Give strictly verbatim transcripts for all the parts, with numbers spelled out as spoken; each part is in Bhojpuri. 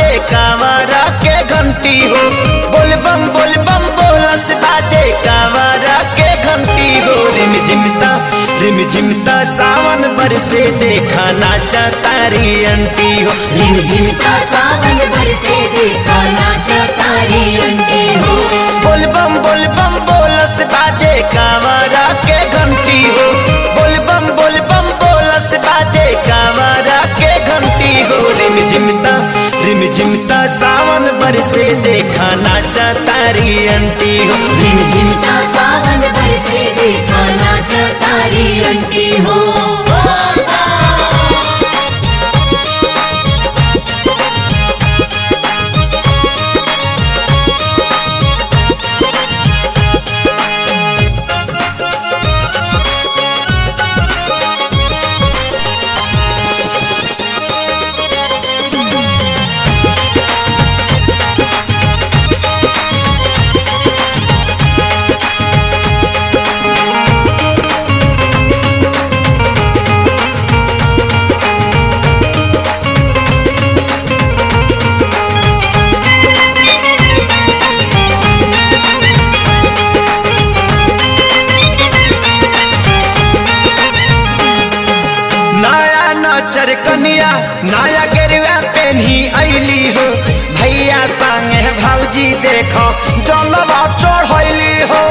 बाजे कांवरा के घंटी हो। बोल बम बोल बम बोलस बाजे कांवरा के घंटी हो। रिम झिमता रिम झिमता सावन बरसे देखा नाचा तारी अंटी हो। रिम झिमता सावन बरसे देखा नाचा तारी अंटी हो। बोल बम बोल बम बोलस बाजे कांवरा के घंटी हो। बोल बम बोल बम बोलस बाजे कांवरा के घंटी हो। रिम झिमता रिम झिमता सावन बरसे देखा नाचा तारी अंटी हो। रिम झिमता सावन बरसे देखा नाचा तारी अंटी हो। चर कनिया नया गेरुआ पेन्ही अइली हो। भैया संगे भौजी देखो जलवा चढ़ैली हो।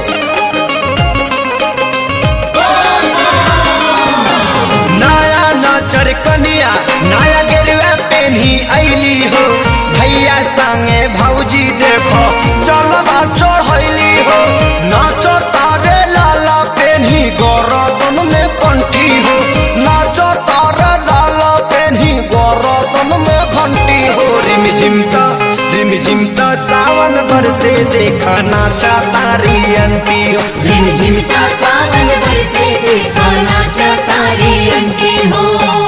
नया नचर कनिया नया गेरुआ पेन्ही अइली हो। भैया संगे भौजी देखो जलवा चढ़ैली हो। नाचो तारे लाला पेन्ही गरदन में पंटी हो। नाचो रिम झिमता रिम झिमता सावन बरसे देखा नाचा तारी अंटी हो। रिम झिमता सावन बरसे देखा नाचा तारी अंटी हो।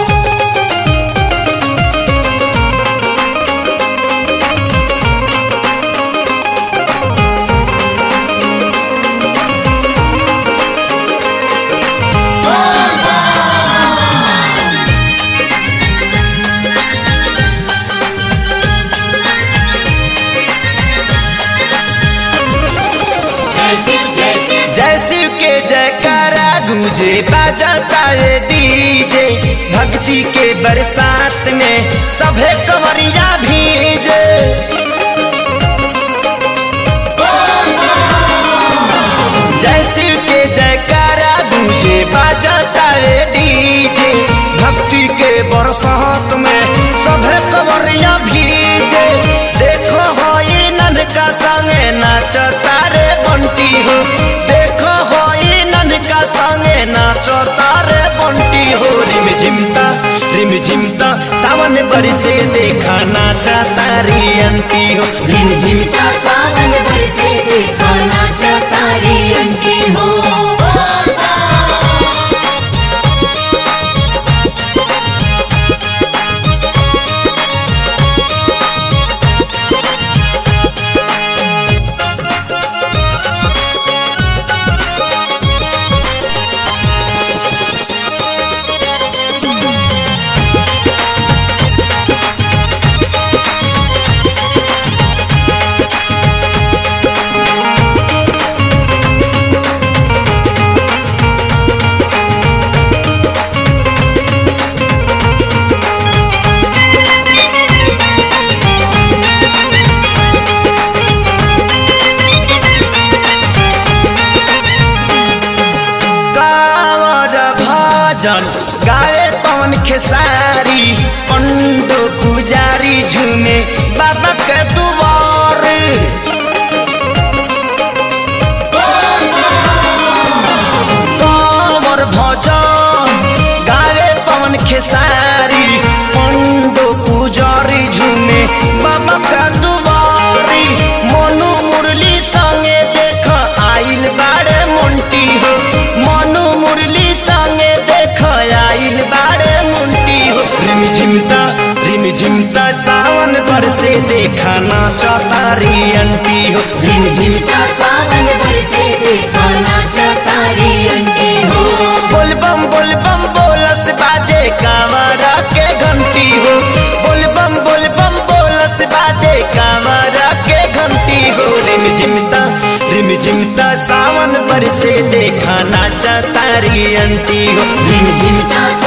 जय शिव के जयकारा गूंजे बाजाता है डीजे। भक्ति के बरसात में सभे कंवरिया भीजे। जय शिव के जयकारा गूंजे बाजाता है डीजे। भक्ति के बरसात में सभे कंवरिया भीजे। देखो हो ये ननका संगे नाचा तारे बंटी हो। देखो हो ये ननका संगे नाचो तारे बंटी हो। रिम झिमता रिम झिमता सावन बरसे देखा नाचा तारी अंटी हो। रिम झिमता सावन बरसे देखा नाचा तारी अंटी हो। गाए पवन खेसारी पंडो पुजारी झूमे बाबा के दुआर। कांवर भजन गाए पवन खेसारी पंडो पुजारी झूमे बाबा के दुआरी। मनु मुरली संगे देख आइल बाड़े मोंटी हो। मनु मुरली संगे आइल बाड़े मुंटी हो। रिम झिमता रिम झिमता सावन बरसे देखा नाचा तारी अंटी हो। रिम झिमता सावन बरसे देखा नाचा तारी अंटी हो। बोल बम बोल बम बोलस बाजे कांवरा के घंटी हो। बोल बम बोल बम बोलस झिमता सावन बरसे देखा नाचा तारी अंटी हो रिमझिमता